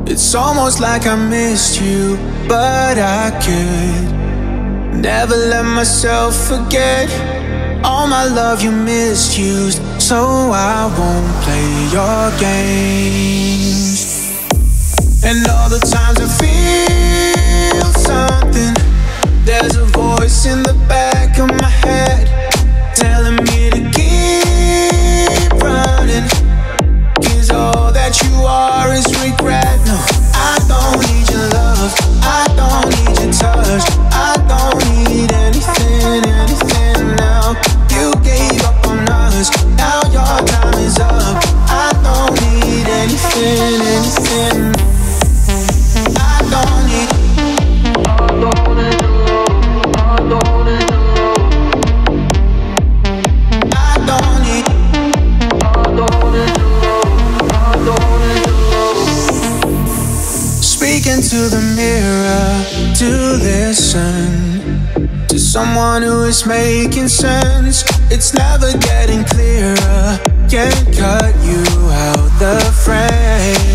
It's almost like I missed you, but I could never let myself forget all my love you misused, so I won't play your games. And all the times I feel something, there's a voice in the back of my head telling me to keep running, 'cause all that you are is regret. No, I don't need your love, I don't need your touch, I don't need anything, anything now. You gave up on us, now your time is up. I don't need anything, anything. I don't need, I don't need your love, I don't need your love. I don't need, I don't need your love, I don't need your love. Speaking to the mirror to listen to someone who is making sense. It's never getting clearer, can't cut you out the frame.